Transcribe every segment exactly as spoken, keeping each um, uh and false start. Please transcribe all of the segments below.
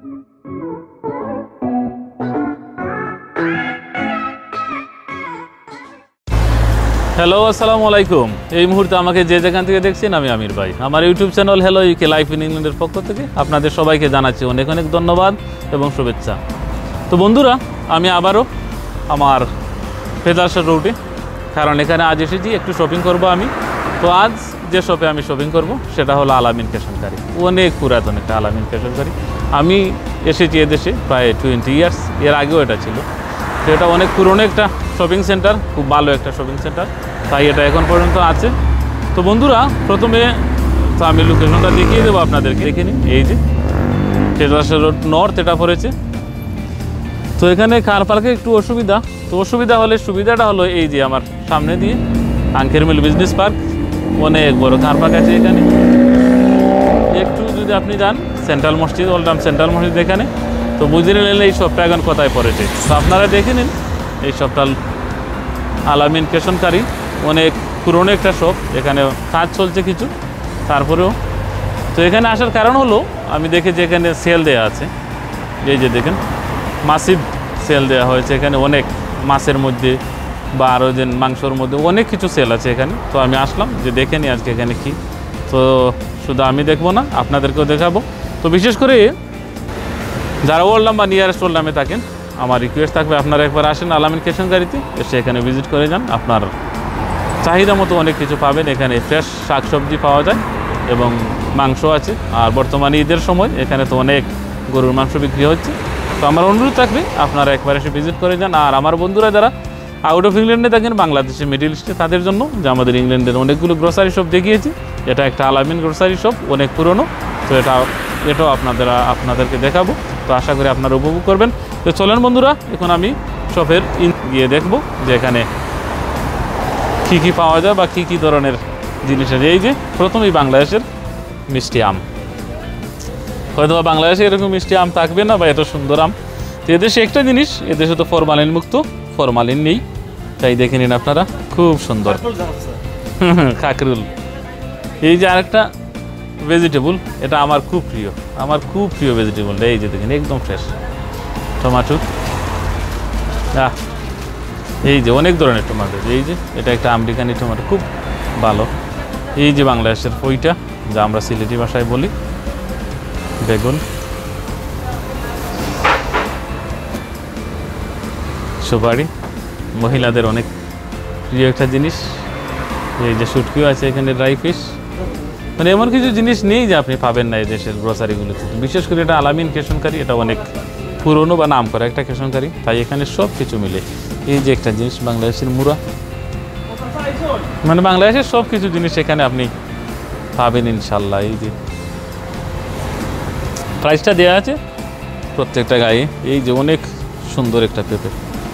Hello আসসালামু আলাইকুম। এই মুহূর্তে আমাকে যে যেখান থেকে দেখছেন আমি আমির ভাই, আমার YouTube channel hello UK life in ইংল্যান্ডের পক্ষ থেকে আপনাদের সবাইকে জানাচ্ছি অনেক অনেক ধন্যবাদ এবং শুভেচ্ছা। তো বন্ধুরা, আমি আবারও আমার ফেদারস্টল রুটে, কারণ এখানে আজ এসেছি একটু শপিং করব আমি। তো আজ যে শপে আমি শপিং করব সেটা হলো আল-আমিন কেশনকারী। অনেক পুরাতন একটা আল-আমিন কেশনকারী। আমি এসেছি এদেশে প্রায় টোয়েন্টি ইয়ার্স, এর আগেও এটা ছিল। তো এটা অনেক পুরনো একটা শপিং সেন্টার, খুব ভালো একটা শপিং সেন্টার, তাই এটা এখন পর্যন্ত আছে। তো বন্ধুরা, প্রথমে তো আমি লোকেশনটা দেখিয়ে দেবো আপনাদেরকে। দেখে নিন, এই যে ফেদারস্টল রোড নর্থ এটা পড়েছে। তো এখানে কার পার্কে একটু অসুবিধা, তো অসুবিধা হলে সুবিধাটা হলো এই যে আমার সামনে দিয়ে আঙ্কের মিল বিজনেস পার্ক, অনেক বড় কার পার্ক আছে এখানে। একটু যদি আপনি যান সেন্ট্রাল মসজিদ, ওল্ডাম সেন্ট্রাল মসজিদ এখানে, তো বুঝে নিলেন এই শপটা এখন কোথায় পড়েছে। তো আপনারা দেখে নিন, এই শপটা আল-আমিন কেশনকারী, অনেক পুরনো একটা শপ, এখানে কাজ চলছে কিছু। তারপরেও তো এখানে আসার কারণ হলো আমি দেখেছি এখানে সেল দেওয়া আছে, এই যে দেখেন মাসিভ সেল দেওয়া হয়েছে এখানে, অনেক মাছের মধ্যে বা আরও যে মাংসর মধ্যে অনেক কিছু সেল আছে এখানে। তো আমি আসলাম যে দেখে নিই আজকে এখানে কি। তো শুধু আমি দেখবো না, আপনাদেরকেও দেখাবো। তো বিশেষ করে যারা ওল্ডাম বা নিয়ারেস্ট ওল্ডামে থাকেন, আমার রিকোয়েস্ট থাকবে আপনারা একবার আসেন আল-আমিন কেশনকারীতে, এসে এখানে ভিজিট করে যান। আপনার চাহিদা মতো অনেক কিছু পাবেন এখানে। ফ্রেশ শাকসবজি পাওয়া যায় এবং মাংস আছে। আর বর্তমানে ঈদের সময় এখানে তো অনেক গরুর মাংস বিক্রি হচ্ছে। তো আমার অনুরোধ থাকবে আপনারা একবার এসে ভিজিট করে যান। আর আমার বন্ধুরা যারা আউট অফ ইংল্যান্ডে থাকেন, বাংলাদেশে, মিডল ইস্টে, তাদের জন্য যে আমাদের ইংল্যান্ডের অনেকগুলো গ্রোসারি শপ দেখিয়েছি, এটা একটা আল-আমিন গ্রোসারি শপ, অনেক পুরনো। তো এটা এটাও আপনাদের আপনাদেরকে দেখাবো। তো আশা করি আপনারা উপভোগ করবেন। তো চলেন বন্ধুরা, এখন আমি শপের ইন গিয়ে দেখবো যে এখানে কী কী পাওয়া যায় বা কী কী ধরনের জিনিস আছে। এই যে প্রথমেই বাংলাদেশের মিষ্টি আম, হয়তো বাংলাদেশে এরকম মিষ্টি আম থাকবে না বা এত সুন্দর আম। তো এদেশে একটা জিনিস, এদেশে তো ফরমালিন মুক্ত, ফরমালিন নেই, তাই দেখে নিন আপনারা, খুব সুন্দর কাকরুল। এই যে আরেকটা ভেজিটেবল, এটা আমার খুব প্রিয়, আমার খুব প্রিয় ভেজিটেবলটা, এই যে দেখেন একদম ফ্রেশ টমাটো। আহ এই যে অনেক ধরনের টমেটো, এই যে এটা একটা আমেরিকানি টমেটো, খুব ভালো। এই যে বাংলাদেশের পইটা, যা আমরা সিলেটি ভাষায় বলি, বেগুন, সুপারি, মহিলাদের অনেক প্রিয় একটা জিনিস। এই যে শুটকিও আছে এখানে, ড্রাই ফিশ, মানে এমন কিছু জিনিস নেই যে আপনি পাবেন না এই দেশের গ্রোসারিগুলোতে। বিশেষ করে এটা আল-আমিন কেশনকারী, এটা অনেক পুরনো বা নাম করা একটা কেশনকারী, তাই এখানে সব কিছু মিলে। এই যে একটা জিনিস বাংলাদেশের মুড়া, মানে বাংলাদেশের সব কিছু জিনিস এখানে আপনি পাবেন ইনশাল্লাহ। এই যে প্রাইসটা দেওয়া আছে প্রত্যেকটা গায়ে। এই যে অনেক সুন্দর একটা পেঁপে,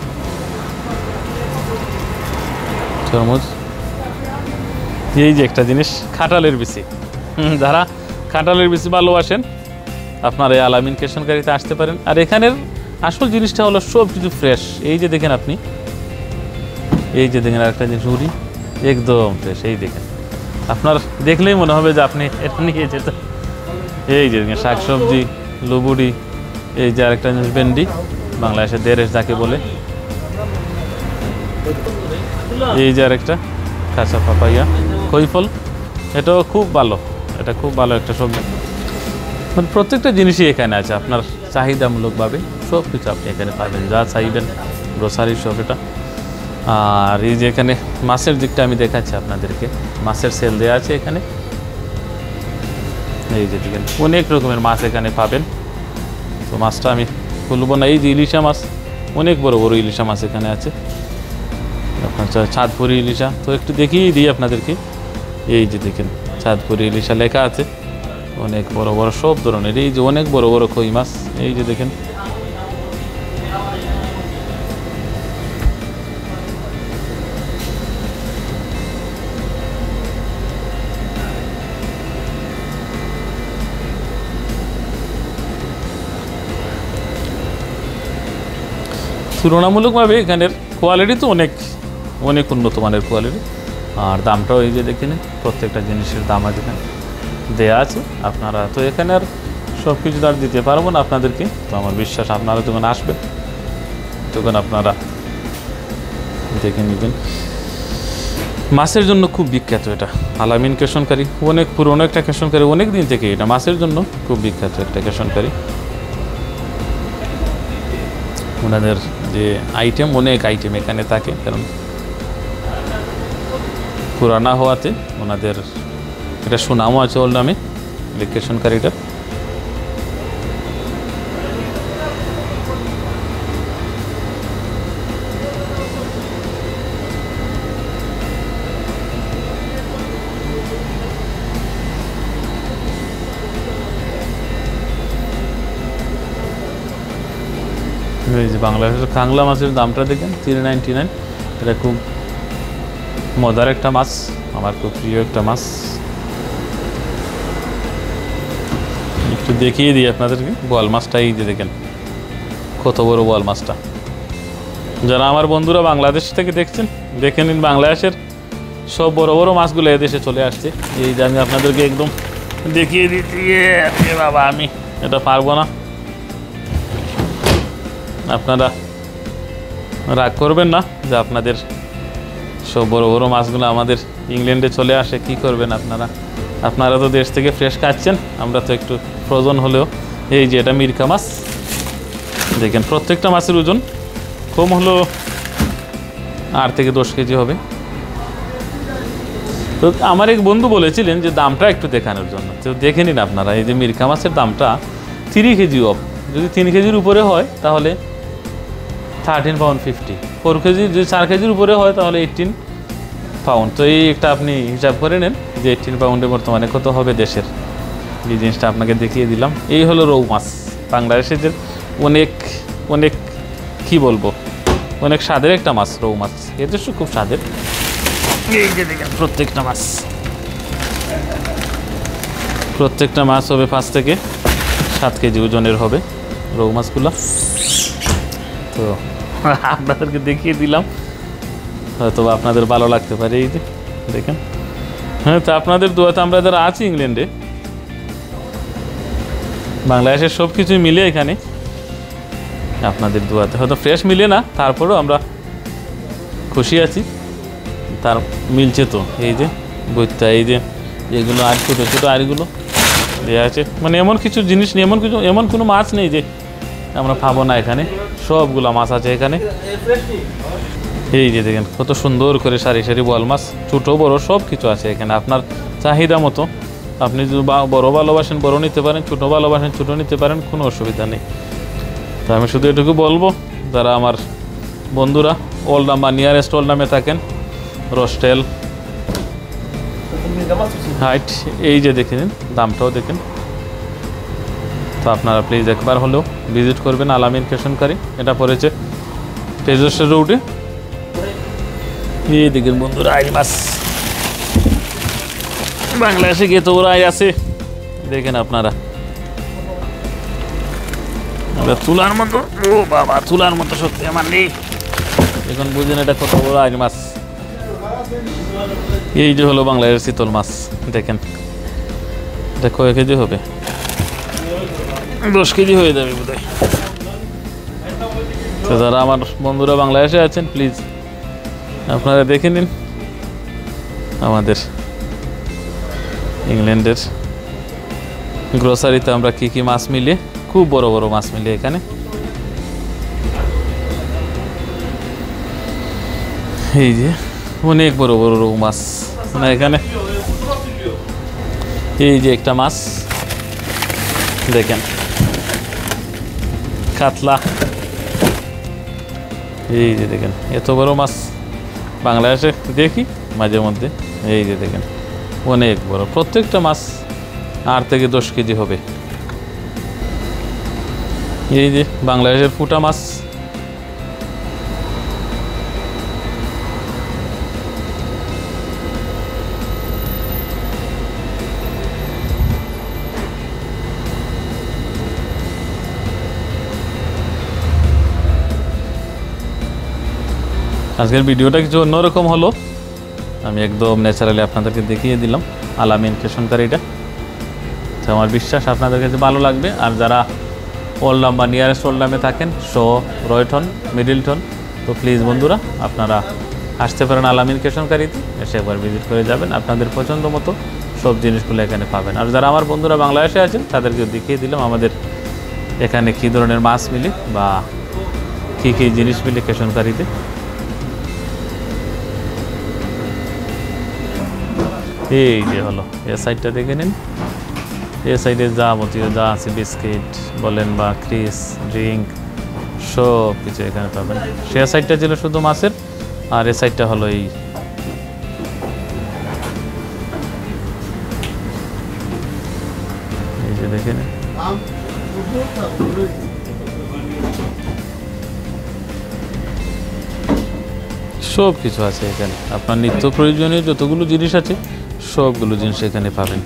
তরমুজ। এই যে একটা জিনিস খাটালের বিচি, যারা খাটালের বিচি ভালোবাসেন আপনারা এই আল-আমিন কেশনকারীতে আসতে পারেন। আর এখানের আসল জিনিসটা হলো সব কিছু ফ্রেশ। এই যে দেখেন আপনি, এই যে দেখেন আরেকটা জিনিস, ঝুড়ি একদম ফ্রেশ। এই দেখেন, আপনার দেখলেই মনে হবে যে আপনি এটা নিয়ে যেতে। এই যে দেখেন শাকসবজি, লুবুড়ি, এই যে আরেকটা জিনিস ভেন্ডি, বাংলাদেশে দেরেশ যাকে বলে। এই যে আরেকটা কাঁচা পাপাইয়া, খইফল, এটাও খুব ভালো, এটা খুব ভালো একটা সবজি। মানে প্রত্যেকটা জিনিসই এখানে আছে, আপনার চাহিদামূলকভাবে সব কিছু আপনি এখানে পাবেন, যা চাইবেন গ্রোসারি শপ এটা। আর এই যে এখানে মাছের দিকটা আমি দেখাচ্ছি আপনাদেরকে, মাছের সেল দেওয়া আছে এখানে। এই যে দেখেন অনেক রকমের মাছ এখানে পাবেন। তো মাছটা আমি খুলবো না। এই যে ইলিশা মাছ, অনেক বড় বড় ইলিশা মাছ এখানে আছে, আপনার চাঁদপুরি ইলিশা। তো একটু দেখিয়ে দিই আপনাদেরকে, এই যে দেখেন চাঁদপুরি ইলিশা লেখা আছে, অনেক বড় বড় সব ধরনের। এই যে অনেক বড় বড় কই মাছ, এই যে দেখেন। তুলনামূলকভাবে এখানের কোয়ালিটি তো অনেক অনেক উন্নত মানের কোয়ালিটি। আর দামটাও এই যে দেখে নিন, প্রত্যেকটা জিনিসের দাম এখানে দেয়া আছে আপনারা। তো এখানে আর সব কিছু আর দিতে পারবো না আপনাদেরকে। তো আমার বিশ্বাস আপনারা যখন আসবে তখন আপনারা দেখে নেবেন। মাছের জন্য খুব বিখ্যাত এটা আল-আমিন কেশনকারী, অনেক পুরনো একটা কেশনকারী, অনেক দিন থেকে এটা মাছের জন্য খুব বিখ্যাত একটা কেশনকারী। ওনাদের যে আইটেম, অনেক আইটেম এখানে থাকে, কারণ পুরানা হওয়াতে ওনাদের এটা সুনামও আছে আল-আমিন কেশনকারীটা। এই যে বাংলাদেশের কাংলা মাছের দামটা দেখেন, থ্রি নাইনটি নাইন। এটা খুব মজার একটা মাছ, আমার খুব প্রিয় একটা মাছ। একটু দেখিয়ে দিই আপনাদেরকে বোয়াল মাছটা। এই যে দেখেন কত বড় বোয়াল মাছটা। যারা আমার বন্ধুরা বাংলাদেশ থেকে দেখছেন, দেখে নিন বাংলাদেশের সব বড় বড় মাছগুলো এদেশে চলে আসছে। এই যে আমি আপনাদেরকে একদম দেখিয়ে দিচ্ছি। বাবা আমি এটা পারবো না, আপনারা রাগ করবেন না যে আপনাদের সব বড় বড় মাছগুলো আমাদের ইংল্যান্ডে চলে আসে। কি করবেন আপনারা, আপনারা তো দেশ থেকে ফ্রেশ খাচ্ছেন, আমরা তো একটু ফ্রোজন হলেও। এই যে এটা মিরকা মাছ, দেখেন প্রত্যেকটা মাছের ওজন কম হলো আট থেকে দশ কেজি হবে। তো আমার এক বন্ধু বলেছিলেন যে দামটা একটু দেখানোর জন্য, তো দেখে নিন আপনারা। এই যে মিরকা মাছের দামটা থ্রি কেজি অফ, যদি তিন কেজির উপরে হয় তাহলে thirteen pound fifty, four kg যদি চার কেজির উপরে হয় তাহলে এইটিন পাউন্ড। তো এই একটা আপনি হিসাব করে নেন যে এইটিন পাউন্ডে বর্তমানে কত হবে দেশের। এই জিনিসটা আপনাকে দেখিয়ে দিলাম। এই হলো রৌ মাছ, বাংলাদেশের যে অনেক অনেক কি বলবো অনেক স্বাদের একটা মাছ রৌ মাছ, এদেশ খুব স্বাদের। এই যে দেখেন প্রত্যেকটা মাছ প্রত্যেকটা মাছ হবে পাঁচ থেকে সাত কেজি ওজনের হবে রৌ মাছগুলো। তো আপনাদেরকে দেখিয়ে দিলাম, হয়তো আপনাদের ভালো লাগতে পারে। এই যে দেখেন, হ্যাঁ তো আপনাদের দোয়াতে আমরা যারা আছি ইংল্যান্ডে, বাংলাদেশের সব কিছু মিলে এখানে আপনাদের দোয়াতে হয়তো ফ্রেশ মিলে না, তারপরেও আমরা খুশি আছি, তার মিলছে তো। এই যে বইটা, এই যে এগুলো আর ছোটো ছোটো আরগুলো দেওয়া আছে, মানে এমন কিছু জিনিস নেই, এমন কিছু এমন কোনো মাছ নেই যে আমরা পাবো না এখানে, সবগুলো মাছ আছে এখানে। এই যে দেখেন কত সুন্দর করে সারি সারি বোয়াল মাছ, ছোটো বড় সব কিছু আছে এখানে আপনার চাহিদা মতো। আপনি যদি বড় ভালোবাসেন বড় নিতে পারেন, ছোটো ভালোবাসেন ছোটো নিতে পারেন, কোনো অসুবিধা নেই। তো আমি শুধু এটুকু বলবো, যারা আমার বন্ধুরা ওল্ড নাম বা নিয়ারেস্ট ওল্ড নামে থাকেন, রোস্টেল হাইট, এই যে দেখে নিন দামটাও দেখেন। তো আপনারা প্লিজ একবার হলেও ভিজিট করবেন আল-আমিন কেশনকারী। এটা পড়েছে ফেজারস্টল রোডে। এই দেখেন বন্ধুরা আই মাছ, বাংলাদেশে গিয়ে তো ওরা আই আছে, দেখেন আপনারা তুলার মতো। ও বাবা, তুলার মতো সত্যি আমার নেই, এখন বুঝেন এটা কত বড় আই মাছ। এই যে হলো বাংলাদেশের শীতল মাছ, দেখেন এটা কয় কেজি হবে, দশ কেজি হয়ে যাবে বোধহয়। তো যারা আমার বন্ধুরা বাংলাদেশে আছেন, প্লিজ আপনারা দেখে নিন আমাদের ইংল্যান্ডের গ্রোসারিতে আমরা কি কি মাছ মিলে, খুব বড় বড় মাছ মিলে এখানে। এই যে অনেক বড় বড় রৌ মাছ না এখানে। এই যে একটা মাছ দেখেন, কাতলা। এই যে দেখেন এত বড় মাছ বাংলাদেশে দেখি মাঝে মধ্যে। এই যে দেখেন অনেক বড়, প্রত্যেকটা মাছ আট থেকে দশ কেজি হবে। এই যে বাংলাদেশের ফুটা মাছ, আজকের ভিডিওটা কিছু অন্যরকম হলো, আমি একদম ন্যাচারালি আপনাদেরকে দেখিয়ে দিলাম আল-আমিন কেশনকারীটা। তো তো আমার বিশ্বাস আপনাদের কাছে ভালো লাগবে। আর যারা ওল্ডাম বা নিয়ারেস্ট ওল্ডামে থাকেন, শো, রয়টন, মিডলটন, তো প্লিজ বন্ধুরা আপনারা আসতে পারেন আল-আমিন কেশনকারীতে, এসে একবার ভিজিট করে যাবেন। আপনাদের পছন্দ মতো সব জিনিসগুলো এখানে পাবেন। আর যারা আমার বন্ধুরা বাংলাদেশে আছেন তাদেরকে দেখিয়ে দিলাম আমাদের এখানে কী ধরনের মাছ মিলে বা কী কী জিনিস মিলে কেশনকারীতে। এই যে হলো এ সাইডটা দেখে নিন, এ সাইডে যাবতীয় যা আছে বিস্কিট বলেন বা ক্রিস, ড্রিঙ্ক, সব কিছু এখানে পাবেন। সে সাইডটা ছিল শুধু মাছের, আর এ সাইডটা হলো এই এই যে দেখে নিন। সব কিছু আছে এখানে, আপনার নিত্য প্রয়োজনীয় যতগুলো জিনিস আছে সবগুলো জিনিস এখানে পাবেন।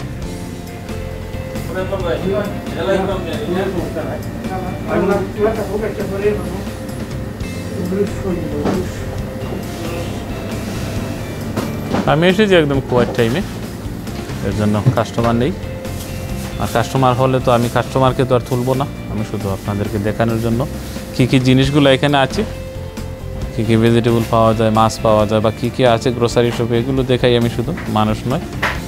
আমি এসেছি একদম কোয়ার টাইমে, এর জন্য কাস্টমার নেই। আর কাস্টমার হলে তো আমি কাস্টমারকে তো আর তুলবো না, আমি শুধু আপনাদেরকে দেখানোর জন্য কী কী জিনিসগুলো এখানে আছে, কী কী ভেজিটেবল পাওয়া যায়, মাছ পাওয়া যায় বা কী কী আছে গ্রোসারি শপে, এগুলো দেখাই আমি শুধু, মানুষ নয়।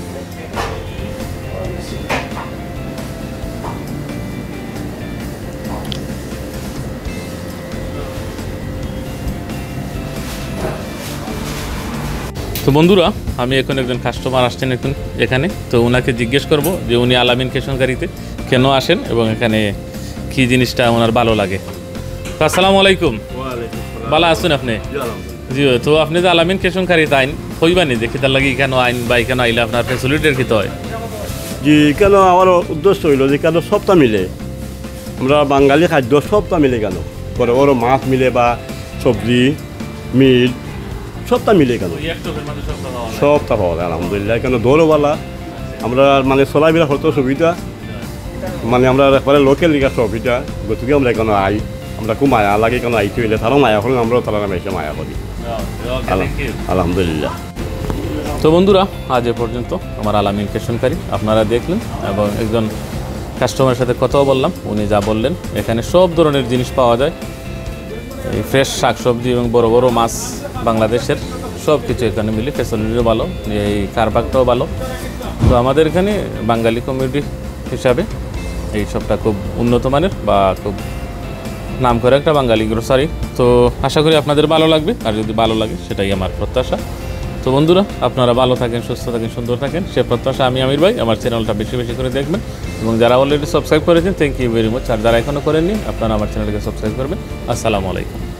তো বন্ধুরা আমি এখন একজন কাস্টমার আসছেন এখন এখানে, তো ওনাকে জিজ্ঞেস করব যে উনি আল-আমিন কেশনকারীতে কেন আসেন এবং এখানে কী জিনিসটা ওনার ভালো লাগে। আসসালামু আলাইকুম। ভালো আছেন আপনি? জি। তো আপনি যে আল-আমিন কেশনকারীতে আইন কইবানি যে কিতার লাগে কেন আইন বা এখানে আইলে আপনার ফ্যাসিলিটির কী হয়? জি, কেন আমার উদ্দেশ্য হইল যে কেন সবটা মিলে, আমরা বাঙালি খাদ্য সবটা মিলে, কেন বড় বড় মাছ মিলে বা সবজি মিট সবটা মিলে, কেন সবটা পাওয়া যায় আলহামদুলিল্লাহ। কেন দৌড়ওয়ালা আমরা মানে চলাফেরা হতো সুবিধা, মানে আমরা একবারে লোকেল লিগা সুবিধা, গতিকে আমরা কেন আই, আমরা খুব মায়া লাগে কেন আইতে হইলে তারাও মায়া করেন, আমরাও তারা নামে এসে মায়া করি আলহামদুলিল্লাহ। তো বন্ধুরা আজ এ পর্যন্ত আমার আল-আমিন কেশনকারী আপনারা দেখলেন এবং একজন কাস্টমারের সাথে কথাও বললাম, উনি যা বললেন এখানে সব ধরনের জিনিস পাওয়া যায়, এই ফ্রেশ শাকসবজি এবং বড় বড় মাছ বাংলাদেশের সব কিছু এখানে মিলে, ফ্যাসিলিটিও ভালো, এই কারবারটাও ভালো। তো আমাদের এখানে বাঙালি কমিউনিটি হিসাবে এই সবটা খুব উন্নত মানের বা খুব নাম করে একটা বাঙালি গ্রোসারি। তো আশা করি আপনাদের ভালো লাগবে, আর যদি ভালো লাগে সেটাই আমার প্রত্যাশা। তো বন্ধুরা আপনারা ভালো থাকেন, সুস্থ থাকেন, সুন্দর থাকেন, সে প্রত্যাশা। আমি আমির ভাই, আমার চ্যানেলটা বেশি বেশি করে দেখবেন এবং যারা অলরেডি সাবস্ক্রাইব করেছেন থ্যাংক ইউ ভেরি মাচ, আর যারা এখনও করেননি আপনারা আমার চ্যানেলকে সাবস্ক্রাইব করবেন। আসসালামু আলাইকুম।